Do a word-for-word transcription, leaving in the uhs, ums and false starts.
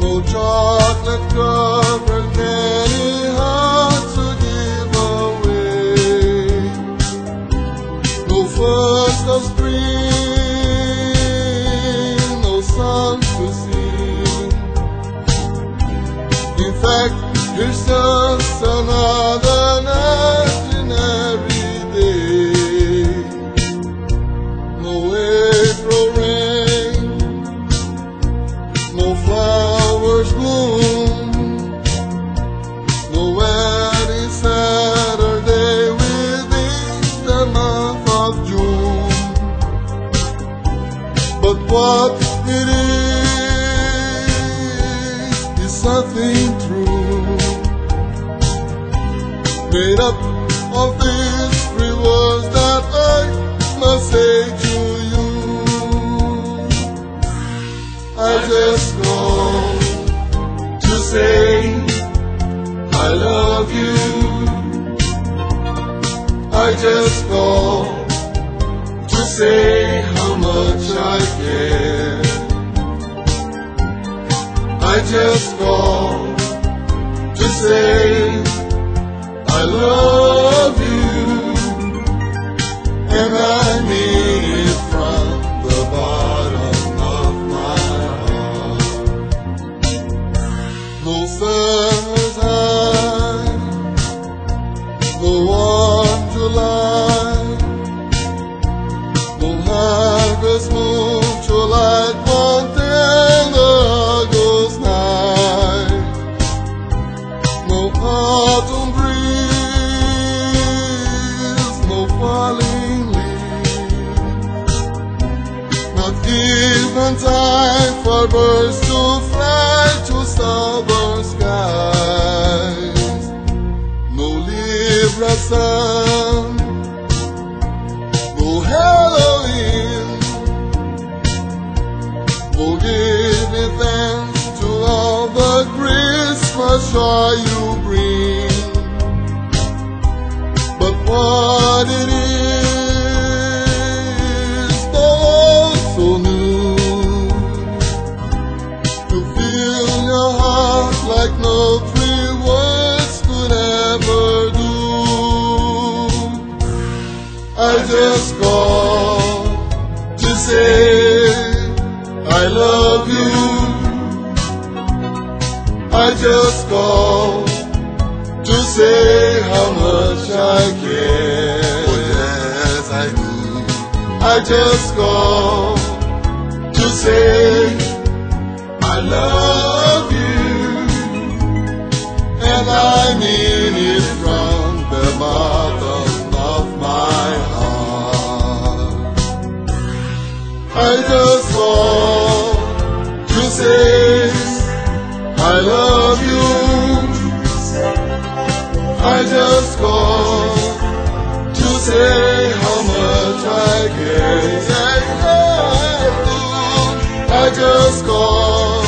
No chocolate covered candy hearts to give away. No first of spring, no song to sing. In fact, here's just another ordinary day. No April rain, no flowers bloom, no wedding Saturday within the month of June. But what it is, is something true, made up of these three words that I must say to you. I just called to say I love you. I just called to say how much I care. I just called to say I love you, and I mean it from the bottom of my heart. No summer's high, no warm July, no harvest moon to light one tender August night, no autumn breeze, no falling leaves, not even time for birds to fly to southern skies. No Libra sun, no Halloween, no giving thanks to all the Christmas joy you bring. But what it is, though so new, to fill your heart like no three words could ever do. I just called to say I love you. I just called to say how much I care. Oh yes, I do. I just called to say I love you, and I mean it from the bottom of my heart. I just called to say I love you. I just called to say how much I care. I do. I just called